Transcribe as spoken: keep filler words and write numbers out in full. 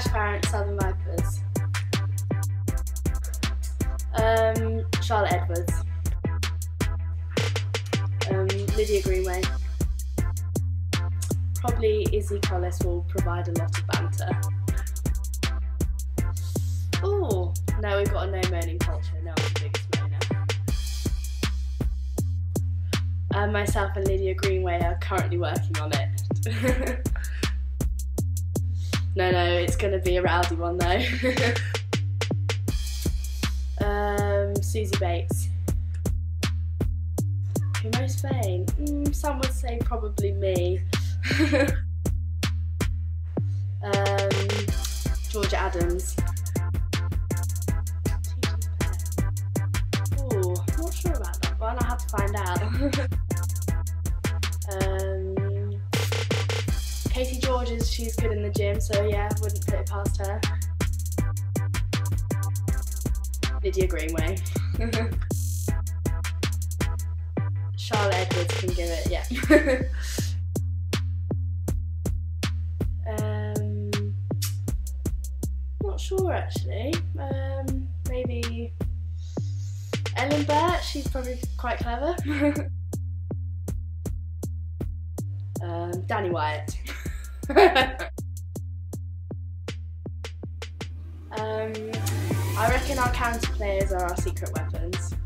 Tash Farrant, Southern Vipers. Um, Charlotte Edwards. Um, Lydia Greenway. Probably Izzy Collis will provide a lot of banter. Oh, no, we've got a no moaning culture. No one's the biggest moaner. Um, myself and Lydia Greenway are currently working on it. No, no, it's going to be a rowdy one though. um, Susie Bates. Who most vain? Mm, some would say probably me. um, Georgia Adams. Oh, not sure about that one. I'll have to find out. um, Katie Georges, she's good in the gym, so yeah, wouldn't put it past her. Lydia Greenway. Charlotte Edwards can give it, yeah. um, not sure actually. Um, maybe Ellen Burt, she's probably quite clever. um, Danny Wyatt. um, I reckon our counter players are our secret weapons.